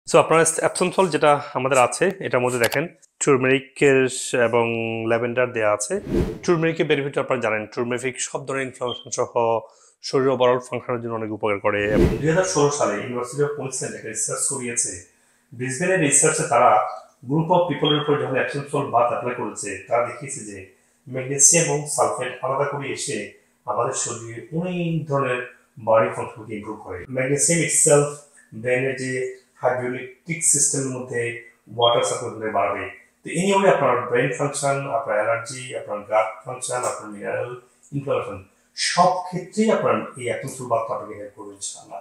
So আপনার Epsom salt যেটা আমাদের আছে এটার মধ্যে দেখেন টুরমেরিকের এবং ল্যাভেন্ডার দেওয়া আছে। টুরমেরিকের বেনিফিট আপনারা জানেন, টুরমেরিক সব ধরনের ইনফ্লামেশন সহ শরীর ওভারঅল ফাংশনের জন্য অনেক উপকার করে। 2016 সালে ইউনিভার্সিটি অফ কুইন্সল্যান্ড একটা রিসার্চ করিয়েছে। ব্রিসবেনের রিসার্চে তারা গ্রুপ অফ পিপলের উপর যখন অ্যাপসম সল্ট বাথ অ্যাপ্লাই করেছে, তারা দেখিয়েছে যে ম্যাগনেসিয়াম এবং সালফেট আলাদা করে এসে আমাদের শরীরে অনেক ধরনের বডি ফাংশনকে ইমপ্রুভ করে। ম্যাগনেসিয়াম ইটসেলফ ব্রেনের যে হাইড্রোলিটিক সিস্টেমের মধ্যে ওয়াটার সাপ্লাই বাড়বে। তো এইভাবে আপনার ব্রেন ফাংশন, আপনার এনার্জি, আপনার গাট ফাংশন, আপনার মিনারেল ইনফ্লামেশন সব ক্ষেত্রেই আপনার এই অ্যাপসম সল্ট বাথ আপনাকে হেল্প করবে ইনশাআল্লাহ।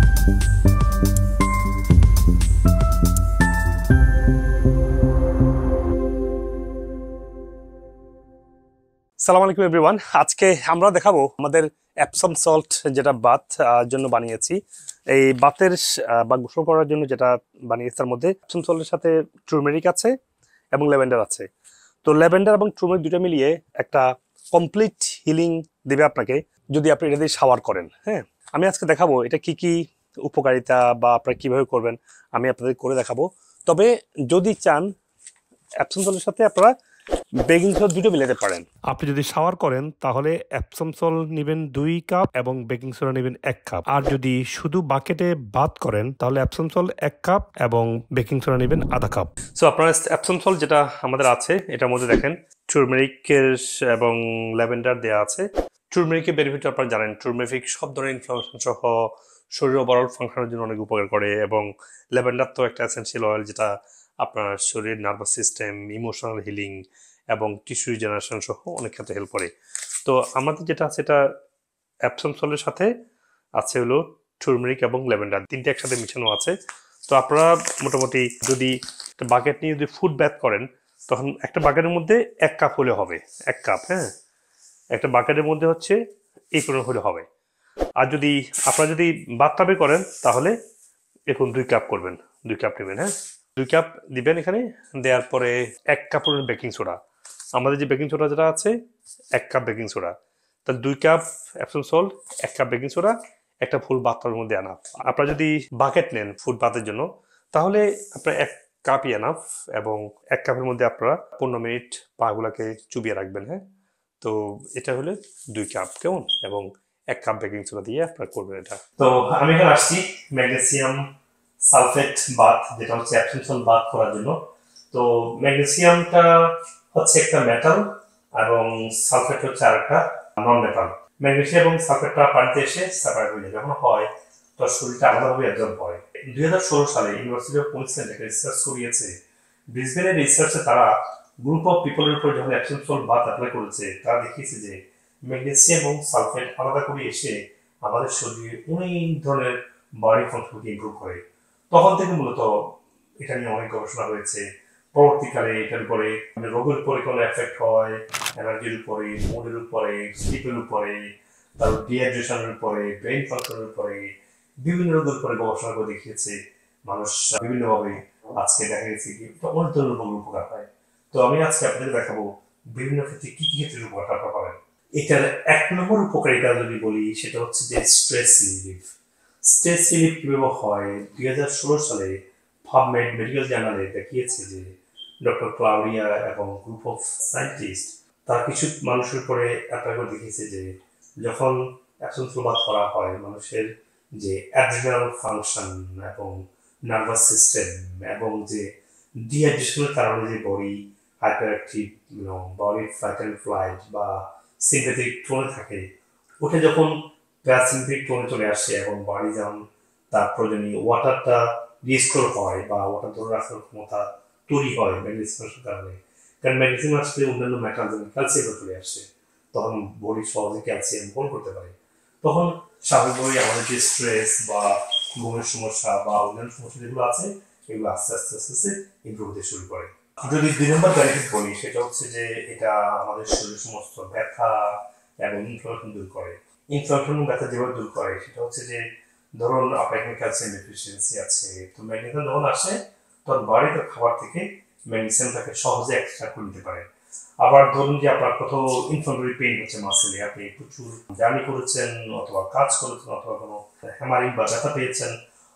সালাম আলাইকুম এভরিওয়ান। আজকে আমরা দেখাবো আমাদের অ্যাপসম সল্ট যেটা বাথ জন্য বানিয়েছি। এই বাথের বা গোসল করার জন্য যেটা বানিয়েছি তার মধ্যে অ্যাপসম সল্টের সাথে টুরমেরিক আছে এবং ল্যাভেন্ডার আছে। তো ল্যাভেন্ডার এবং টুরমেরিক দুটো মিলিয়ে একটা কমপ্লিট হিলিং দেবে আপনাকে যদি আপনি এটা দিয়ে শাওয়ার করেন। হ্যাঁ, আমি আজকে দেখাবো এটা কি কি উপকারিতা বা আপনারা কিভাবে করবেন আমি আপনাদের করে দেখাবো। তবে যদি চান অ্যাপসম সল্টের সাথে আপনারা বেকিং সোডা দুটো মিলাতে পারেন। আপনি যদি শাওয়ার করেন তাহলে অ্যাপসম সল্ট নেবেন 2 কাপ এবং বেকিং সোডা নেবেন 1 কাপ। আর যদি শুধু বাকেটে বাথ করেন তাহলে অ্যাপসম সল্ট 1 কাপ এবং বেকিং সোডা নেবেন আধা কাপ। সো আপনার অ্যাপসম সল্ট যেটা আমাদের আছে এটার মধ্যে দেখেন টুরমেরিকের এবং ল্যাভেন্ডার দেওয়া আছে। টুরমেরিকের বেনিফিট আপনারা জানেন, টুরমেরিক সব ধরনের ইনফ্লামেশন সহ শরীর ওভারঅল ফাংশনের জন্য অনেক উপকার করে এবং ল্যাভেন্ডার তো একটা এসেনশিয়াল অয়েল যেটা আপনার শরীর, নার্ভাস সিস্টেম, ইমোশনাল হিলিং এবং টিস্যু রিজেনারেশন সহ অনেক ক্ষেত্রে হেল্প করে। তো আমাদের যেটা আছে এটা অ্যাপসম সল্টের সাথে আছে হলো টুরমেরিক এবং ল্যাভেন্ডার, তিনটে একসাথে মিশানো আছে। তো আপনারা মোটামুটি যদি একটা বাকেট নিয়ে যদি ফুড ব্যাথ করেন তখন একটা বাকেটের মধ্যে 1 কাপ হলে হবে, 1 কাপ। হ্যাঁ, একটা বাকেটের মধ্যে হচ্ছে এই পরিমাণ হলে হবে। আর যদি আপনারা যদি বাথটাবে করেন তাহলে এখন 2 কাপ করবেন, 2 কাপ নেবেন। হ্যাঁ, 2 কাপ দিবেন এখানে, দেওয়ার পরে 1 কাপ বেকিং সোডা। আমাদের যে বেকিং সোডা যেটা আছে 1 কাপ বেকিং সোডা, তাহলে 2 cup Epsom salt, 1 cup baking soda, একটা ফুল বাথটাবের মধ্যে আনাফ। আপনারা যদি বাকেট নেন ফুড বাথের জন্য তাহলে আপনার 1 কাপই আনাফ এবং 1 কাপের মধ্যে আপনারা 15 মিনিট পাগুলাকে চুবিয়ে রাখবেন। হ্যাঁ, তো এটা হলে 2 কাপ, কেমন, এবং 1 কাপ বেকিং সোডা দিয়ে আপনারা করবেন এটা। তো আমি এখানে আসছি ম্যাগনেসিয়াম সালফেট বাথ, যেটা হচ্ছে অ্যাপসম সল্ট বাথ করার জন্য। তো ম্যাগনেসিয়ামটা হচ্ছে একটা মেটাল এবং সালফেট হচ্ছে আরেকটা নন মেটাল। ম্যাগনেসিয়াম এবং সালফেটটা পানিতে এসে সেপারেট হয়ে যায়, যখন হয় তো শরীরটা আলাদাভাবে অ্যাবজর্ব হয়। 2016 সালে ইউনিভার্সিটি অফ কুইন্সল্যান্ড একটা রিসার্চ করিয়েছে। ব্রিসবেনের রিসার্চে তারা গ্রুপ অফ পিপলের উপর যখন অ্যাপসম সল্ট বাথ অ্যাপ্লাই করেছে, তারা দেখিয়েছে যে ম্যাগনেসিয়াম এবং সালফেট আলাদা করে এসে আমাদের শরীরে অনেক ধরনের বডি ফাংশনকে ইমপ্রুভ করে। তখন থেকে মূলত এটা নিয়ে অনেক গবেষণা হয়েছে। পরবর্তীকালে এটার উপরে রোগের উপরে কোনো এফেক্ট হয়, এনার্জির উপরে, মুডের উপরে, স্লিপের উপরে, তারপর ডিহাইড্রেশনের উপরে, ব্রেন ফাংশনের উপরে, বিভিন্ন রোগের উপরে গবেষণা করে দেখিয়েছে মানুষ বিভিন্নভাবে। আজকে দেখা গেছে কি অনেক ধরনের রোগের উপকার হয়। তো আমি আজকে আপনাদের দেখাবো বিভিন্ন ক্ষেত্রে কি কি ক্ষেত্রে উপকারটা আপনারা পাবেন। এটার 1 নম্বর উপকারিতা যদি বলি সেটা হচ্ছে যে স্ট্রেস রিলিফ। স্ট্রেস রিলিফ কিভাবে হয়, 2016 সালে PubMed মেডিকেল জার্নালে দেখিয়েছে যে ডক্টর ক্লাউডিয়া এবং গ্রুপ অফ সায়েন্টিস্ট তারা কিছু মানুষের উপরে অ্যাপ্লাই করে দেখিয়েছে যে যখন অ্যাপসম সল্ট বাথ করা হয় মানুষের যে অ্যাড্রিনাল ফাংশন এবং নার্ভাস সিস্টেম এবং যে ডিহাইড্রেশনের কারণে যে body hyperactive, body fight and flight বা সিম্প্যাথেটিক টোনে থাকে, ওটা যখন প্যারাসিম্প্যাথেটিক টোনে চলে আসে এবং বডি যেমন তার প্রয়োজনীয় ওয়াটারটা রিস্টোর হয় বা ওয়াটার ধরে রাখার ক্ষমতা তৈরি হয় ম্যাগনেসিয়ামের কারণে। কারণ ম্যাগনেসিয়াম আসলে অন্যান্য মেটাল যেমন ক্যালসিয়াম চলে আসে, তখন বডি সহজে ক্যালসিয়াম গ্রহণ করতে পারে। তখন স্বাভাবিকভাবেই আমাদের যে স্ট্রেস বা ঘুমের সমস্যা বা অন্যান্য সমস্যা যেগুলো আছে এগুলো আস্তে আস্তে আস্তে আস্তে ইমপ্রুভ হতে শুরু করে। যদি 2 নম্বর বেনিফিট বলি সেটা হচ্ছে যে এটা আমাদের শরীরের সমস্ত ব্যথা এবং ইনফ্লামেশন দূর করে। ইনফ্লামেশন এবং ব্যথা যেভাবে দূর করে সেটা হচ্ছে যে ধরুন আপনার এখানে ক্যালসিয়াম ডেফিসিয়েন্সি আছে, তো ম্যাগনেসিয়াম যখন আসে তখন বাড়িতে খাবার থেকে ম্যাগনেসিয়ামটাকে সহজে এক্সট্রাক্ট করে নিতে পারে। আবার ধরুন যে আপনার কোথাও ইনফ্লামেটরি পেইন হচ্ছে মাসেলে, আপনি প্রচুর জার্নি করেছেন অথবা কাজ করেছেন অথবা কোনো হ্যামারিং বা ব্যথা পেয়েছেন,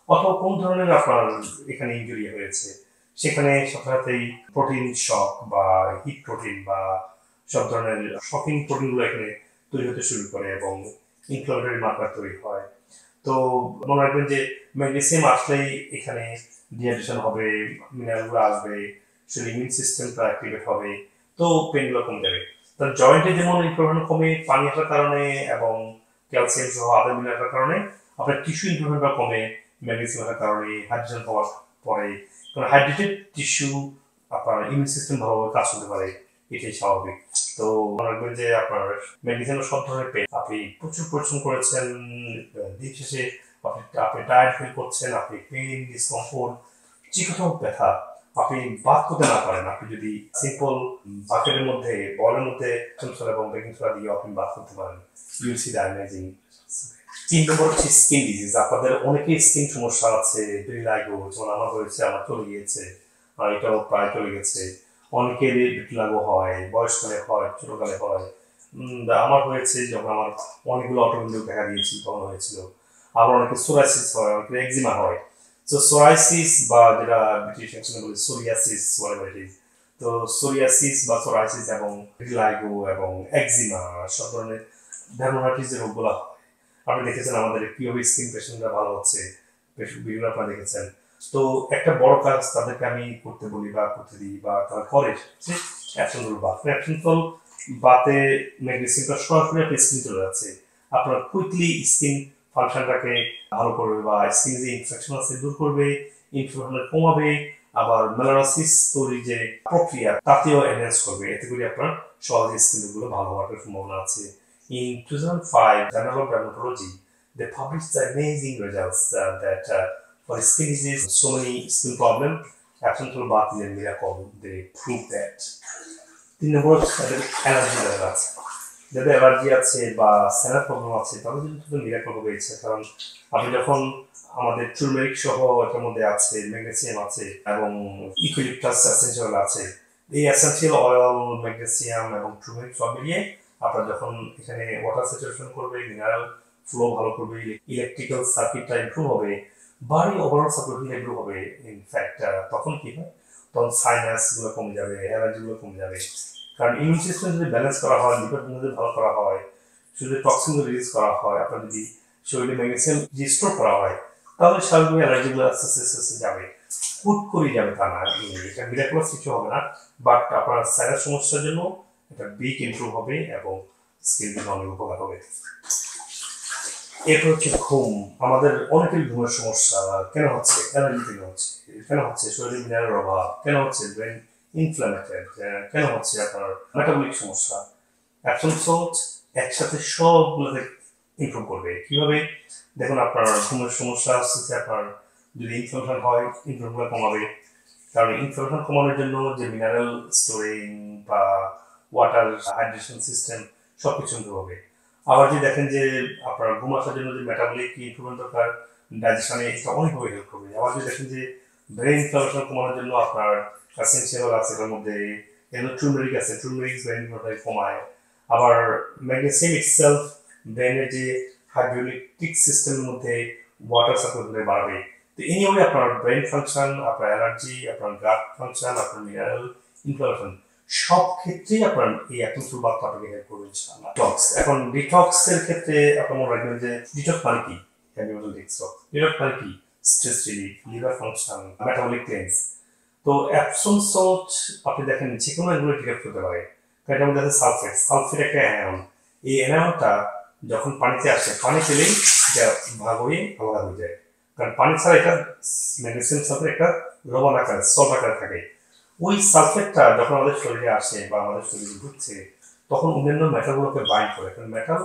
অথবা কোন ধরনের আপনার এখানে ইনজুরি হয়েছে, সেখানে সাথে সাথেই প্রোটিন শক বা হিট প্রোটিন বা সব ধরনের শকিং প্রোটিনগুলো এখানে তৈরি হতে শুরু করে এবং ইনফ্লামেটরি মার্কার তৈরি হয়। তো মনে রাখবেন যে ম্যাগনেসিয়াম আসলেই এখানে ডিহাইড্রেশন হবে, মিনারেলগুলো আসবে, শরীর ইমিউন সিস্টেমটা অ্যাক্টিভেট হবে, তো পেনগুলো কমে যাবে। তো জয়েন্টে যেমন ইনফ্লামেশন কমে পানি আসার কারণে এবং ক্যালসিয়াম সহ আদার মিনারেলের কারণে, আপনার টিস্যু ইনফ্লামেশনটা কমে ম্যাগনেসিয়াম আসার কারণে, হাইড্রেশন হওয়ার পরে। কারণ হাইড্রেটেড টিস্যু আপনার ইমিউন সিস্টেম ভালোভাবে কাজ করতে পারে, এটাই স্বাভাবিক। তো মনে রাখবেন যে আপনার ম্যাগনেসিয়ামের সব ধরনের পেন, আপনি প্রচুর পরিশ্রম করেছেন, দিন শেষে আপনি টায়ার্ড ফিল করছেন, আপনি পেইন, ডিসকমফোর্ট, যে কোথাও ব্যথা আপনি বাদ করতে না পারেন, আপনি যদি সিম্পল বাকেটের মধ্যে বলের মধ্যে সোডা এবং বেকিং সোডা দিয়ে আপনি বাদ করতে পারেন, ইউ সি দ্য অ্যামেজিং। 3 নম্বর হচ্ছে স্কিন ডিজিজ। আপনাদের অনেকেই স্কিন সমস্যা আছে, ভিটিলাগো, যেমন আমার হয়েছে, আমার চলে গিয়েছে, আর এটাও প্রায় চলে গেছে। অনেকেরই ভিটিলাগো হয়, বয়সকালে হয়, ছোটকালে হয়। আমার হয়েছে যখন আমার অনেকগুলো অটোইমিউন দেখা দিয়েছিল তখন হয়েছিল। আবার অনেকে সোরাইসিস হয়, অনেকে এক্সিমা হয়। তো সোরাইসিস বা যেটা ব্রিটিশ অ্যাকশনে বলে সোরিয়াসিস, whatever it is, তো সোরিয়াসিস বা সোরাইসিস এবং ভিটিলাগো এবং এক্সিমা সব ধরনের ডার্মাটাইটিস যে রোগগুলো হয়, আপনি দেখেছেন আমাদের কিভাবে স্কিন পেশেন্টরা ভালো হচ্ছে, ভিডিও আপনারা দেখেছেন। তো একটা বড় কাজ তাদেরকে আমি করতে বলি বা করতে দিই বা তারা করে, অ্যাপসনসল বাথ। অ্যাপসনসল বাতে ম্যাগনেসিয়ামটা সরাসরি আপনার স্কিন চলে যাচ্ছে, আপনার কুইকলি স্কিন ফাংশনটাকে ভালো করবে বা স্কিন যে ইনফেকশন আছে দূর করবে, ইনফেকশন কমাবে, আবার মেলানোসিস তৈরির যে প্রক্রিয়া তাতেও এনহ্যান্স করবে। এতে করে আপনার সহজে স্কিনগুলো ভালো হওয়ার সম্ভাবনা আছে। In 2005, Journal of Dermatology, they published the amazing results that for skin disease, so many skin problems, Epsom bath is a miracle. They prove that. 3 নম্বর তাদের অ্যালার্জি যাদের আছে, যাদের অ্যালার্জি আছে বা স্যানার প্রবলেম আছে, তাদের জন্য তো মিরাকল হয়েছে। কারণ আপনি যখন আমাদের টুরমেরিক সহ এটার মধ্যে আছে, ম্যাগনেসিয়াম আছে এবং ইউক্যালিপটাস এসেনশিয়াল আছে, এই এসেনশিয়াল অয়েল, ম্যাগনেসিয়াম এবং টুরমেরিক সব মিলিয়ে আপনার যখন এখানে ওয়াটার স্যাচুরেশন করবে, মিনারেল ফ্লো ভালো করবে, ইলেকট্রিক্যাল সার্কিটটা ইমপ্রুভ হবে, বাড়ি ওভারঅল সার্কুলেশন ইমপ্রুভ হবে। ইনফ্যাক্ট তখন কি হয়, তখন সাইনাসগুলো কমে যাবে, অ্যালার্জিগুলো কমে যাবে। কারণ ইমিউন সিস্টেম যদি ব্যালেন্স করা হয়, লিভার যদি ভালো করা হয়, শরীরে টক্সিনগুলো রিলিজ করা হয়, আপনার যদি শরীরে ম্যাগনেসিয়াম রিস্টোর করা হয়, তাহলে স্বাভাবিক অ্যালার্জিগুলো আস্তে আস্তে আস্তে আস্তে যাবে। হুট করে যাবে তা না, এটা মিরাকুলাস কিছু হবে না, বাট আপনার সাইনাস সমস্যার জন্য এটা বিগ ইমপ্রুভ হবে এবং স্কিন জন্য অনেক উপকার হবে। এরপর হচ্ছে ঘুম। আমাদের অনেকের ঘুমের সমস্যা কেন হচ্ছে, অ্যালার্জি কেন হচ্ছে, কেন হচ্ছে শরীরে মিনারেলের অভাব, কেন হচ্ছে ব্রেন ইনফ্ল্যামেটেড, কেন হচ্ছে আপনার মেটাবলিক সমস্যা। অ্যাপসম সল্ট একসাথে সবগুলোতে ইমপ্রুভ করবে। কিভাবে দেখুন, আপনার ঘুমের সমস্যা আসছে, আপনার যদি ইনফ্লামেশন হয়, ইনফ্লামেশন কমাবে। কারণ ইনফ্লামেশন কমানোর জন্য যে মিনারেল স্টোরিং বা ওয়াটার হাইড্রেশন সিস্টেম সব কিছু ইমপ্রুভ হবে। আবার যদি দেখেন যে আপনার ঘুম আসার জন্য যে মেটাবলিক ইমপ্রুভমেন্ট দরকার, ডাইজেশনে এটা অনেকভাবে হেল্প করবে। আবার যদি দেখেন যে ব্রেন ইনফ্লামেশন কমানোর জন্য আপনার এসেনশিয়াল আছে, এটার মধ্যে টুরমেরিক আছে, টুরমেরিক ব্রেন ইনফ্লামেশন কমায়। আবার ম্যাগনেসিয়াম ইটসেলফ ব্রেনের যে হাইড্রোলিটিক সিস্টেমের মধ্যে ওয়াটার সাপ্লাই বাড়বে। তো এইভাবে আপনার ব্রেন ফাংশন, আপনার এনার্জি, আপনার গাট ফাংশন, আপনার মিনারেল ইনফ্লামেশন সব ক্ষেত্রেই আপনার এই অ্যাপসম বাথ আপনাকে হেল্প করবে ইনশাআল্লাহ। ডিটক্স, এখন ডিটক্স এর ক্ষেত্রে আপনার মনে রাখবেন যে ডিটক্স মানে কি, ডিটক্স মানে কি, stress relief, liver function, metabolic cleanse. তো অ্যাপসম সল্ট আপনি দেখেন যে কোনো এগুলো ডিটেক্ট করতে পারে। এটার মধ্যে আছে সালফেট, সালফেট একটা অ্যানায়ন। এই অ্যানায়নটা যখন পানিতে আসে, পানি পেলেই এটা ভাগ হয়ে আলাদা হয়ে যায়। কারণ পানি ছাড়া এটা ম্যাগনেসিয়াম সালফেট একটা লবণ আকারে, সল্ট আকারে থাকে। ওই সালফেটটা যখন আমাদের শরীরে আসে বা আমাদের শরীরে ঢুকছে, তখন অন্যান্য মেটালগুলোকে বাইন্ড করে। কারণ মেটাল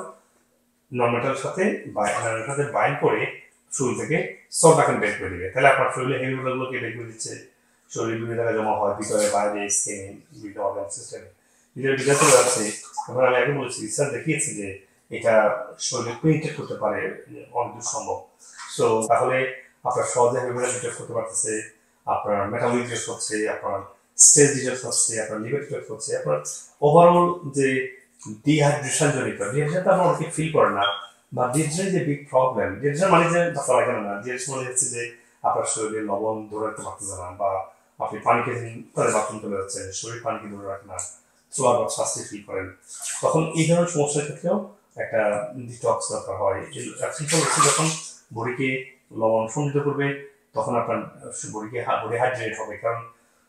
নন মেটালের সাথে বা অ্যানায়নের সাথে বাইন্ড করে শরীর থেকে সল্ট আকারে বের করে দিবে। তাহলে আপনার শরীরে হেভি মেটালগুলোকে বের করে দিচ্ছে, শরীর বিভিন্ন জায়গায় জমা হয়, ভিতরে বাইরে স্কিনে, বিভিন্ন অর্গান সিস্টেমে, ভিতরে ভিতরে চলে যাচ্ছে। এখন আমি আগে বলেছি, রিসার্চ দেখিয়েছে যে এটা শরীরে পেনিট্রেট করতে পারে অনেক দূর সম্ভব। সো তাহলে আপনার সহজে হেভি মেটাল ডিটেক্ট করতে পারতেছে, আপনার মেটাবলিক ডিটেক্ট হচ্ছে, আপনার স্ট্রেস ডিটেক্ট হচ্ছে, আপনার লিভার ডিটেক্ট হচ্ছে, আপনার ওভারঅল যে ডিহাইড্রেশন জনিত, ডিহাইড্রেশনটা আমরা অনেকে ফিল করে না, বা ডিহাইড্রেশন যে বিগ প্রবলেম, ডিহাইড্রেশন মানে যে বাচ্চা লাগে না, ডিহাইড্রেশন মানে হচ্ছে যে আপনার শরীরে লবণ ধরে রাখতে পারতেছে না, বা আপনি পানি খেয়ে তাদের বাথরুম চলে যাচ্ছে, শরীর পানিকে ধরে রাখে না, সোয়ার বা শ্বাসটি ফিল করেন, তখন এই ধরনের সমস্যার ক্ষেত্রেও একটা ডিটক্স দরকার হয়। যখন বডিকে লবণ সমৃদ্ধ করবে তখন আপনার বডি হাইড্রেট হবে, কারণ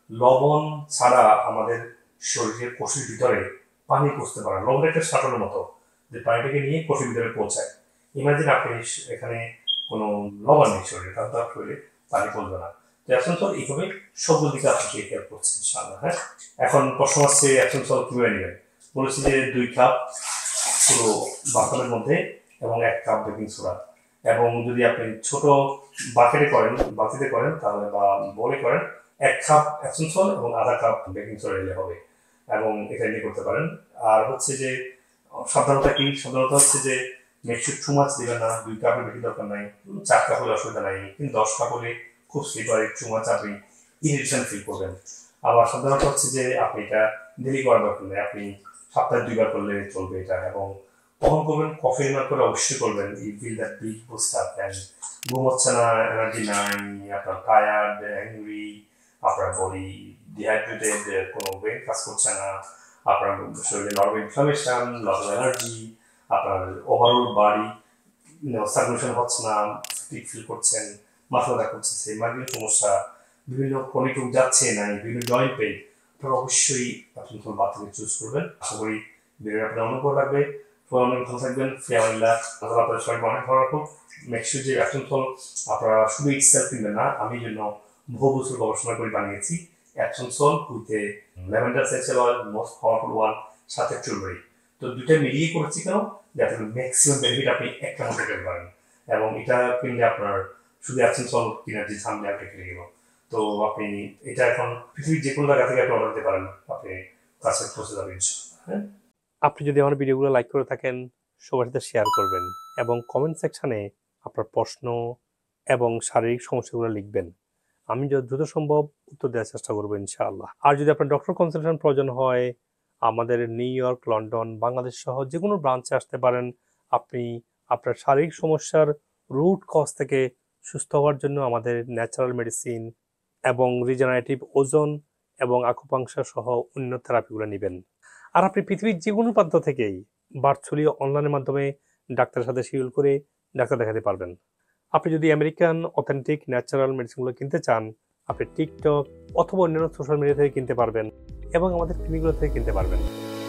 লবণ ছাড়া আমাদের শরীরের কোষের ভিতরে পানি পৌঁছতে পারে। লবণ একটা সাঁটানোর মতো, যে পানিটাকে নিয়ে কোষের ভিতরে পৌঁছায়। ইমাজিন আপনি এখানে কোনো লবণ নেই শরীরে, তাহলে তার শরীরে পানি পৌঁছবে না। তো এখন তো এইভাবে সবগুলো দিকে আপনাকে হেল্প করছে ইনশাআল্লাহ। হ্যাঁ, এখন প্রশ্ন আসছে এখন সব কীভাবে নেবেন। বলেছি যে 2 কাপ পুরো বাথরুমের মধ্যে এবং 1 কাপ বেকিং সোডা, এবং যদি আপনি ছোট বাকেটে করেন, বাতিতে করেন তাহলে, বা বলে করেন, 1 কাপ অ্যাপসম সল্ট এবং আধা কাপ বেকিং সোডা দিলে হবে, এবং এটা নিয়ে করতে পারেন। আর হচ্ছে যে সাবধানতা কি, সাবধানতা হচ্ছে যে মেকশিওর টু মাছ দিবেন না, 2 কাপের বেশি দরকার নাই, 4 কাপ হলে অসুবিধা নাই, কিন্তু 10 কাপ হলে খুব স্লিপারি, টু মাছ আপনি ইরিটেশন ফিল করবেন। আবার সাবধানতা হচ্ছে যে আপনি এটা ডেলি করার দরকার নেই, আপনি সপ্তাহে 2 বার করলে চলবে এটা। এবং কখন করবেন, কফি না করে অবশ্যই করবেন। You feel that big boost up, and ঘুম হচ্ছে না, এনার্জি নাই, আপনার টায়ার্ড, অ্যাংরি, আপনার বডি ডিহাইড্রেটেড, কোনো ব্রেন কাজ করছে না, আপনার শরীরে lot of inflammation, lot of energy, আপনার ওভারঅল বডি সার্কুলেশন হচ্ছে না, ফিট ফিল করছেন, মাথা ব্যথা করছে, মাইগ্রেন সমস্যা, বিভিন্ন ক্রনিক রোগ যাচ্ছে না, বিভিন্ন জয়েন্ট পেইন, আপনারা অবশ্যই আপনি বাথরুমে চুজ করবেন। আশা করি ভিডিওটা আপনার অনুভব লাগবে। অনেক ভালো থাকবেন, ফিয়ামিল্লাহ, আপনাদের সবাই অনেক ভালো রাখুন। মেকশিওর যে অ্যাপসম সল্ট আপনারা শুধু ইটসেলফ কিনবেন না, আমি জন্য বহু বছর গবেষণা করে বানিয়েছি Epsom salt with lavender essential oil, most powerful one, সাথে চুলবেরি। তো দুইটা মিলিয়ে করেছি কেন, যাতে ম্যাক্সিমাম বেনিফিট আপনি একটা মধ্যে পেতে পারেন। এবং এটা কিনলে আপনার শুধু অ্যাপসম সল্ট কেনার যে ঝামেলা আপনি কেটে গেল। তো আপনি এটা এখন পৃথিবীর যে কোনো জায়গা থেকে আপনি অর্ডার দিতে পারেন, আপনি কাছে পৌঁছে যাবেন। হ্যাঁ, আপনি যদি আমার ভিডিওগুলো লাইক করে থাকেন, সবার সাথে শেয়ার করবেন, এবং কমেন্ট সেকশানে আপনার প্রশ্ন এবং শারীরিক সমস্যাগুলো লিখবেন। আমি যত দ্রুত সম্ভব উত্তর দেওয়ার চেষ্টা করবো ইনশাআল্লাহ। আর যদি আপনার ডক্টর কনসালটেশন প্রয়োজন হয়, আমাদের নিউ ইয়র্ক, লন্ডন, বাংলাদেশ সহ যে কোনো ব্রাঞ্চে আসতে পারেন। আপনি আপনার শারীরিক সমস্যার রুট কজ থেকে সুস্থ হওয়ার জন্য আমাদের ন্যাচারাল মেডিসিন এবং রিজেনারেটিভ ওজন এবং আকুপাংশার সহ অন্য থেরাপিগুলো নেবেন। আর আপনি পৃথিবীর যে কোনো প্রান্ত থেকেই ভার্চুয়ালি অনলাইনের মাধ্যমে ডাক্তারের সাথে শিডিউল করে ডাক্তার দেখাতে পারবেন। আপনি যদি আমেরিকান অথেন্টিক ন্যাচারাল মেডিসিনগুলো কিনতে চান, আপনি টিকটক অথবা অন্যান্য সোশ্যাল মিডিয়া থেকে কিনতে পারবেন, এবং আমাদের ক্লিনিকগুলো থেকে কিনতে পারবেন।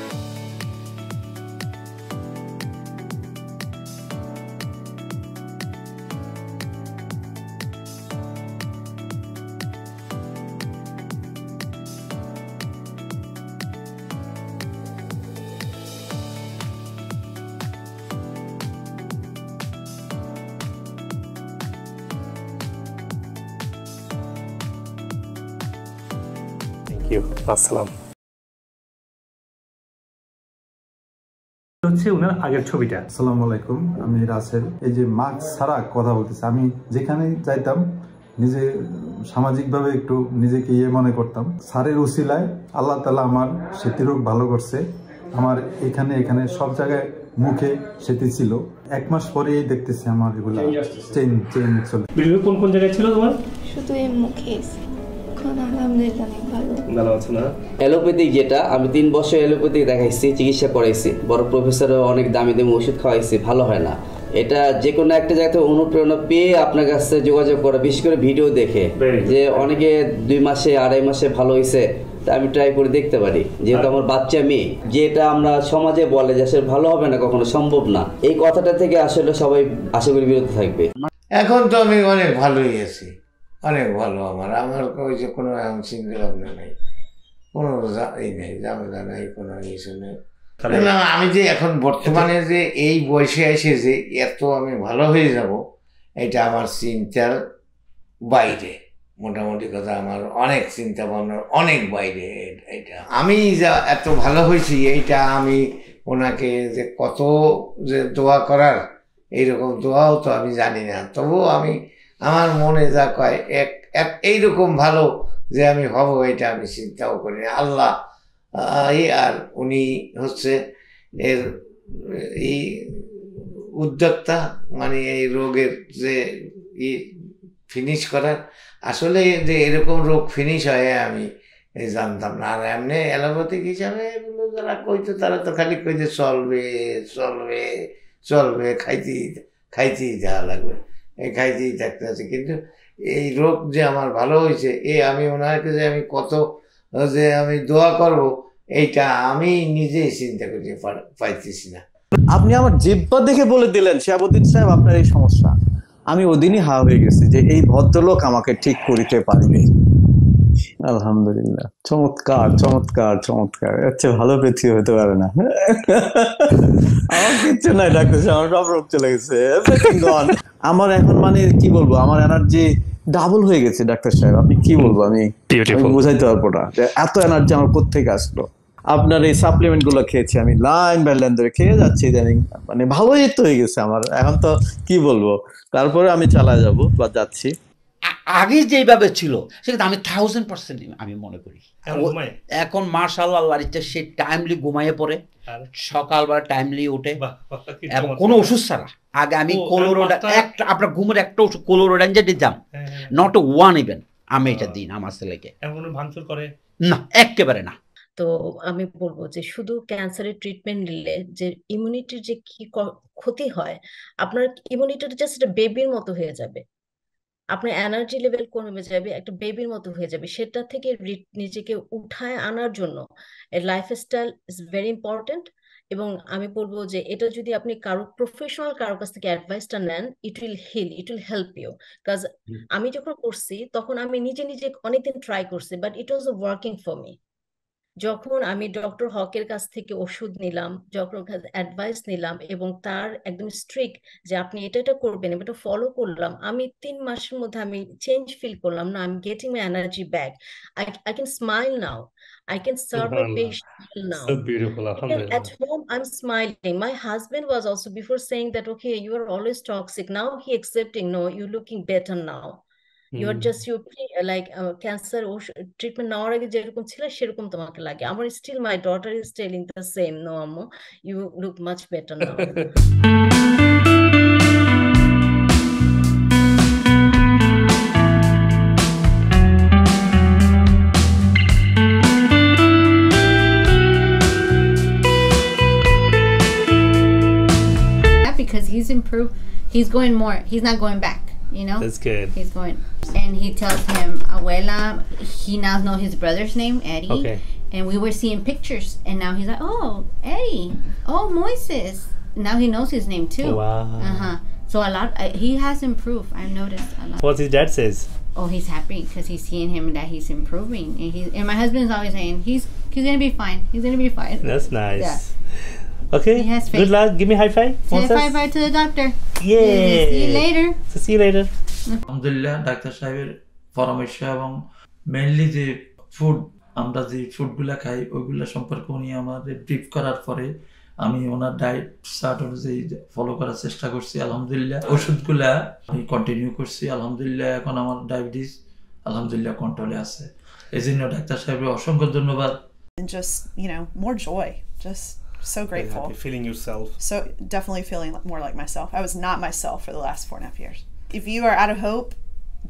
আসসালাম। হচ্ছে ওনার আগের ছবিটা। আসসালামু আলাইকুম, আমি রাসেল। এই যে মাস্ক ছাড়া কথা বলতেছি, আমি যেখানে যাইতাম নিজে সামাজিকভাবে একটু নিজেকে মনে করতাম। স্যারের উসিলায় আল্লাহ তাআলা আমার স্মৃতিরোগ ভালো করছে। আমার এখানে সব জায়গায় মুখে স্মৃতি ছিল। 1 মাস পরেই দেখতেছি আমার এগুলো চেঞ্জ চলে। কোন কোন জায়গায় ছিল তোমার? শুধু এই মুখে। আলহামদুলিল্লাহ অনেক ভালো আছে না। অ্যালোপ্যাথিক যেটা আমি 3 বছর অ্যালোপ্যাথিক দেখাইছি, চিকিৎসা করাইছি, বড় প্রফেসরও অনেক দামি দামি ওষুধ খাওয়াইছি, ভালো হয় না। এটা যে কোনো একটা জায়গা থেকে অনুপ্রেরণা পেয়ে আপনার কাছে যোগাযোগ করা, বিশেষ করে ভিডিও দেখে, যে অনেকে 2 মাসে 2.5 মাসে ভালো হয়েছে, তা আমি ট্রাই করে দেখতে পারি। যেহেতু আমার বাচ্চা মেয়ে, যেটা আমরা সমাজে বলে যে আসলে ভালো হবে না, কখনো সম্ভব না, এই কথাটা থেকে আসলে সবাই আশা করি বিরত থাকবে। এখন তো আমি অনেক ভালোই আছি, অনেক ভালো। আমার ওই যে কোনো চিন্তা ভাবনা নেই, কোনো নেই, ঝামেলা নাই, কোনো কিছু নেই। আমি যে এখন বর্তমানে যে এই বয়সে এসে যে এত আমি ভালো হয়ে যাব, এটা আমার চিন্তার বাইরে। মোটামুটি কথা, আমার অনেক চিন্তা ভাবনার অনেক বাইরে এটা। আমি যা এত ভালো হয়েছি, এইটা আমি ওনাকে যে কত যে দোয়া করার, এইরকম দোয়াও তো আমি জানি না। তবুও আমি আমার মনে যা কয় এইরকম ভালো যে আমি হব, এটা আমি চিন্তাও করি না। আল্লাহ আর উনি হচ্ছে এই উদ্যোক্তা, মানে এই রোগের যে ফিনিশ করার, আসলে যে এরকম রোগ ফিনিশ হয় আমি জানতাম না। আর এমনি অ্যালোপ্যাথিক হিসাবে এগুলো যারা কইতো তারা তো খালি কইতে চলবে চলবে চলবে, খাইতেই যাওয়া লাগবে, এই খাইতেই থাকতে আছে। কিন্তু এই রোগ যে আমার ভালো হয়েছে, আমি ওনাকে যে আমি কত যে আমি দোয়া করব, এইটা আমি নিজেই চিন্তা করতে পাইতেছি না। আপনি আমার জিহ্বা দেখে বলে দিলেন শিহাবুদ্দিন সাহেব আপনার এই সমস্যা। আমি ওদিনই হা হয়ে গেছি যে এই ভদ্রলোক আমাকে ঠিক করিতে পারবে। আলহামদুলিল্লাহ, চমৎকার চমৎকার চমৎকার, এর চেয়ে ভালো পৃথিবী হতে পারে না। আমার কিচ্ছু নাই ডাক্তার সাহেব, আমার সব রোগ চলে গেছে, আমার এখন মানে কি বলবো, আমার এনার্জি ডাবল হয়ে গেছে ডাক্তার সাহেব। আপনি কি বলবো, আমি বোঝাইতে পারবো না যে এত এনার্জি আমার কোত্থেকে আসলো। আপনার এই সাপ্লিমেন্ট গুলো খেয়েছি আমি, লাইন বাই লাইন ধরে খেয়ে যাচ্ছি, ইদানিং মানে ভালোই তো হয়ে গেছে আমার। এখন তো কি বলবো, তারপরে আমি চালা যাবো বা যাচ্ছি। আগে যেভাবে ছিল সেটা আমি 1000% আমি মনে করি। এখন মাশাআল্লাহ আল্লাহর ইচ্ছা সে টাইমলি ঘুমাইয়ে পড়ে, সকালবেলা টাইমলি ওঠে এবং কোনো ওষুধ ছাড়া। আগে আমি কোলোরোডা একটা, আপনার ঘুমের একটা ওষুধ কোলোরোডান যে দিতাম, নট ওয়ান ইভেন, আমি এটা দিন আমার ছেলেকে ভাঙচুর করে না, একেবারে না। তো আমি বলবো যে শুধু ক্যান্সারের ট্রিটমেন্ট নিলে যে ইমিউনিটির যে কি ক্ষতি হয়, আপনার ইমিউনিটিটা জাস্ট একটা বেবির মতো হয়ে যাবে, আপনার এনার্জি লেভেল কমে যাবে, একটা বেবির মতো হয়ে যাবে। সেটা থেকে নিজেকে উঠায় আনার জন্য লাইফস্টাইল ইজ ভেরি ইম্পর্টেন্ট। এবং আমি বলবো যে এটা যদি আপনি কারো প্রফেশনাল কারো কাছ থেকে অ্যাডভাইসটা নেন, it will heal, it will help you. কাজ আমি যখন করছি তখন আমি নিজে অনেকদিন ট্রাই করছি, but it was working for me. যখন আমি ডক্টর হকের কাছ থেকে ওষুধ নিলাম, ডক্টর অ্যাডভাইস নিলাম এবং তার একদম স্ট্রিক্ট যে আপনি এটা করবেন, এটা ফলো করলাম, আমি 3 মাসের মধ্যে আমি চেঞ্জ ফিল করলাম। না, I am getting my energy back, I can smile now, I can serve my patient now. So beautiful, alhamdulillah. At home, I'm smiling. My husband was also before saying that, okay, you are always toxic. Now he accepting, no, you're looking better now. You are just, you like cancer treatment নেওয়ার আগে যেরকম ছিল সেরকম তোমাকে লাগে। আমার still my daughter is telling the same, no আম্মু, you look much better now. Because he's improved, he's going more, he's not going back, you know. That's good. He's going, and he tells him abuela. He now knows his brother's name, Eddie. Okay. And we were seeing pictures, and now he's like, oh, Eddie, oh, Moises. Now he knows his name too. Wow. So a lot, he has improved. I've noticed a lot. What his dad says? Oh, he's happy because he's seeing him that he's improving, and my husband's always saying he's gonna be fine. He's gonna be fine. That's nice. Yeah. Okay. He has faith. Good luck. Give me high five. Say high five to the doctor. Yay. See you later. So see you later. আলহামদুলিল্লাহ ডাক্তার সাহেবের পরামর্শ এবং mainly যে food, আমরা যে ফুডগুলা খাই ওইগুলা সম্পর্কে উনি আমাদের ব্রিফ করার পরে আমি ওনার ডায়েট চার্ট অনুযায়ী ফলো করার চেষ্টা করছি। আলহামদুলিল্লাহ ওষুধগুলা আমি কন্টিনিউ করছি। আলহামদুলিল্লাহ এখন আমার ডায়াবেটিস আলহামদুলিল্লাহ কন্ট্রোলে আছে। এই জন্য ডাক্তার সাহেবের অসংখ্য ধন্যবাদ। And just, more joy, just so grateful. Happy feeling yourself. So definitely feeling more like myself. I was not myself for the last 4.5 years. If you are out of hope,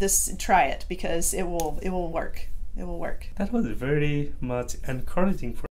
try it because it will work. It will work. That was very much encouraging for